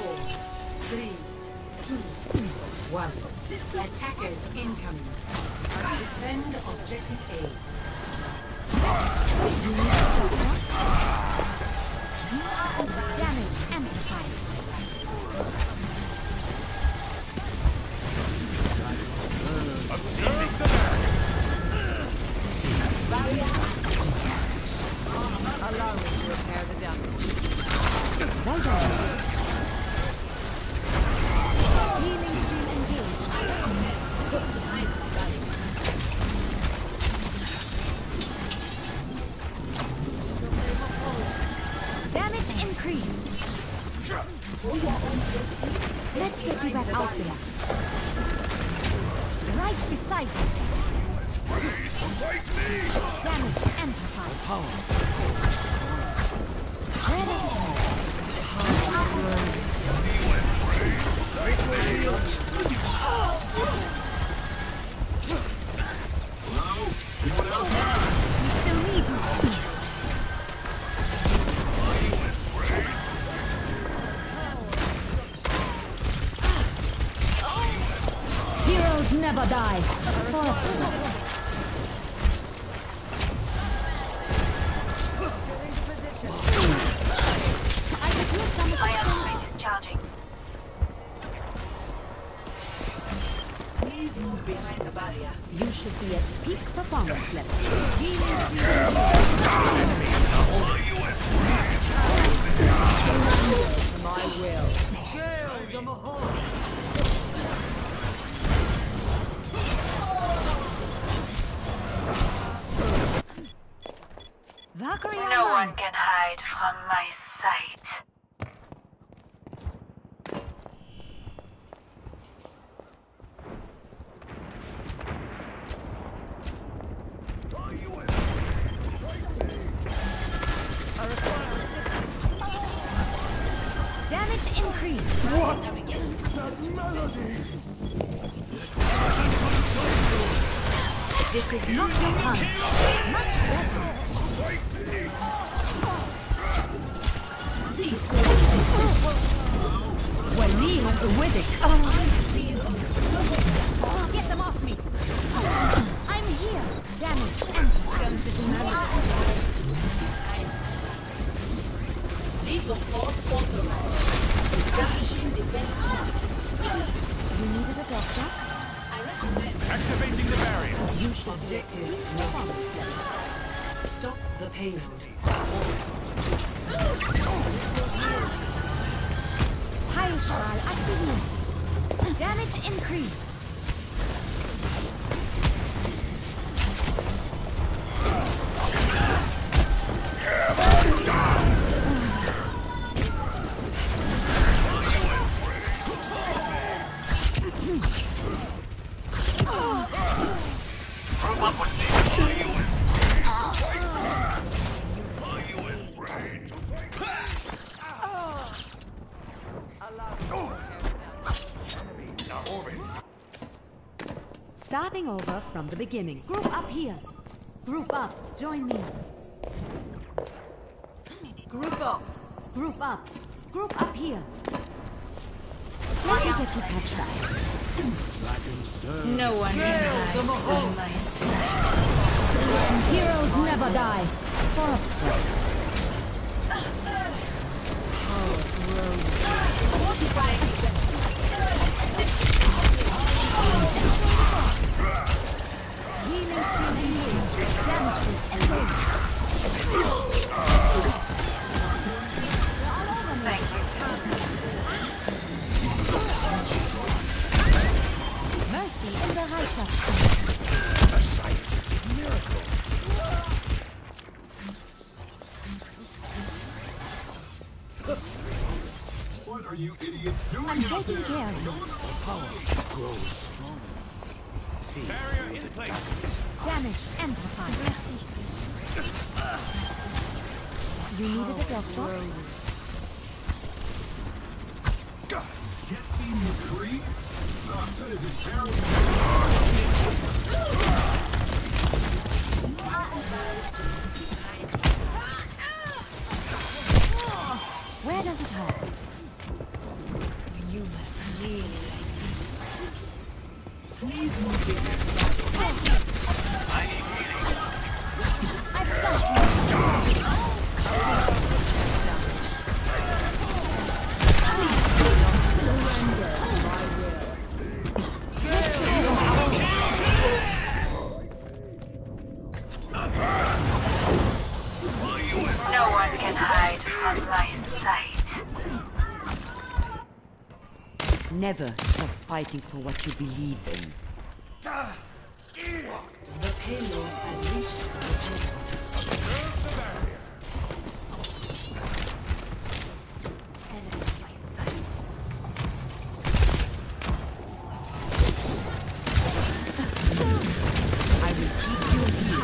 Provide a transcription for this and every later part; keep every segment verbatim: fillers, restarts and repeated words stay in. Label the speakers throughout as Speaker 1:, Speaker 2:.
Speaker 1: Four, three, two, one. Attackers incoming. Defend objective A.
Speaker 2: Damage amplified.
Speaker 3: Observe the barrier.
Speaker 4: Allow me to repair the damage.
Speaker 2: Well done. Healing stream engaged. Damage increase. Let's get you back out there. Right beside you. Damage amplified. Power. Where does it hurt? We still need you. Heroes never die. For a purpose. I could use some
Speaker 5: My ultimate is charging.
Speaker 1: Please move behind the barrier.
Speaker 2: You should be at peak performance level.
Speaker 4: To my will.
Speaker 1: Kill the Mahal.
Speaker 2: Valkyrie
Speaker 5: No
Speaker 2: online.
Speaker 5: one can hide from my sight.
Speaker 2: Damage increase. This is not your hunt. Much better. Cease your resistance. Wali of the Widdick. Oh, get them off me. I'm here. Damage and
Speaker 1: Lead the force authorized. Establishing defense.
Speaker 2: You needed a doctor?
Speaker 3: Activating the barrier.
Speaker 1: You should objective lost. Stop the payload.
Speaker 2: Heilstrahl aktiviert. Damage increase. Starting over from the beginning. Group up here. Group up. Join me. Group up. Group up. Group up here. Let me get you patched up.
Speaker 5: No one can hide from my sight.
Speaker 2: Heroes never die. For a price. Healing stream engaged. Damages engaged.
Speaker 5: Thank you.
Speaker 2: Mercy in the Reitschaft.
Speaker 6: What are you idiots doing
Speaker 2: I'm
Speaker 6: out
Speaker 2: taking
Speaker 6: there?
Speaker 2: care of you.
Speaker 3: Barrier in place.
Speaker 2: Damage amplified. Merci. You needed a doctor?
Speaker 6: Jesse McCree? Ah, that is a terrible...
Speaker 2: Where does it hurt?
Speaker 5: No one can hide from my sight.
Speaker 2: Never stop fighting for what you believe in.
Speaker 1: The payload has reached the checkpoint.
Speaker 3: Observe the barrier.
Speaker 2: I will keep you here.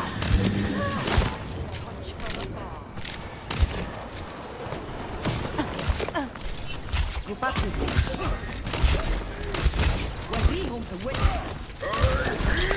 Speaker 2: Group up with me. When we home to win.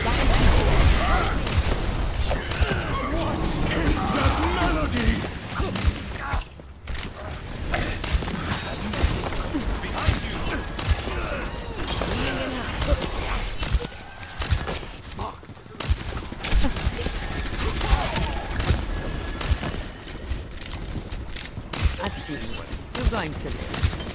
Speaker 2: I've seen you. You're going to live.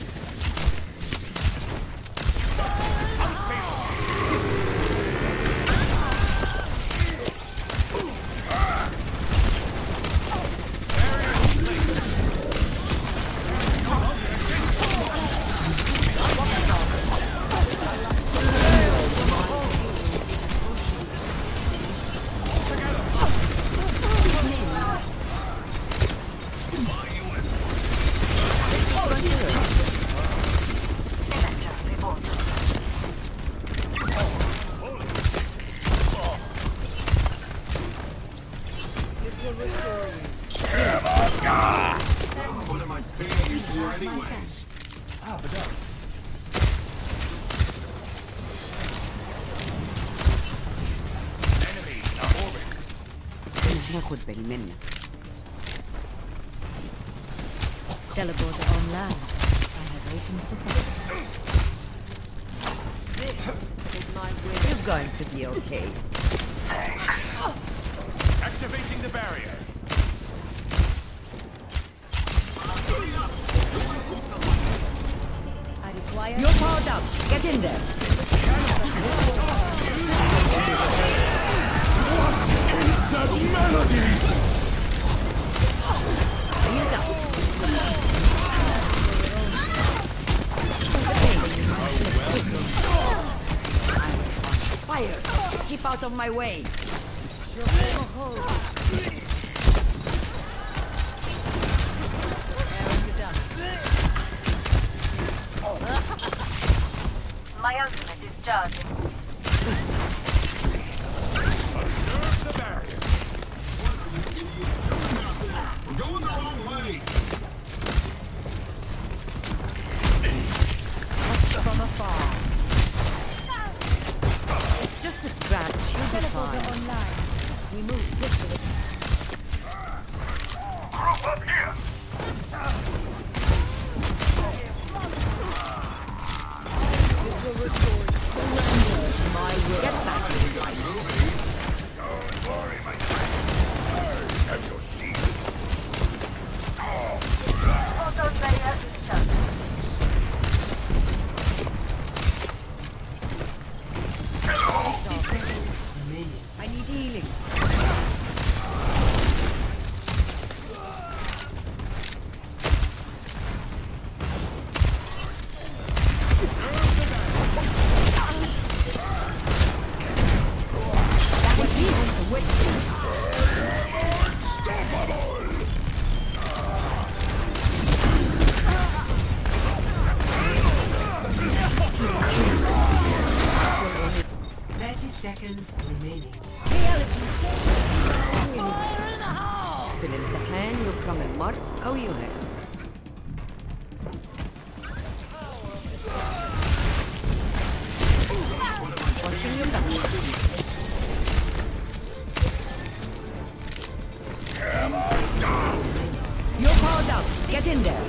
Speaker 6: What am I paying you for anyways?
Speaker 3: Ah, bedankt. Enemy orbit.
Speaker 2: ناخد بالي منك.
Speaker 7: Teleporter online. I have opened the door.
Speaker 4: This is my will.
Speaker 2: You're going to be okay.
Speaker 3: Activating the barrier.
Speaker 7: I require
Speaker 2: You're powered up. Get in there.
Speaker 6: That melody!
Speaker 2: Use up. Fire! Keep out of my way.
Speaker 5: My ultimate is charging.
Speaker 3: Observe the barrier.
Speaker 6: We're going the wrong way!
Speaker 2: From afar. It's just a scratch. You'll be
Speaker 7: teleporter
Speaker 2: fine.
Speaker 7: online. We move swiftly.
Speaker 3: Group up here.
Speaker 4: This will restore surrender to my will.
Speaker 2: Get back.
Speaker 3: Don't worry, my friend. I have your shield.
Speaker 5: Auto barrier is charging.
Speaker 2: I need healing. That was me on the witch.
Speaker 1: thirty seconds remaining.
Speaker 2: في الامتحان يكرم المرء أو يهان. Washing your back. You're powered up. Get in there.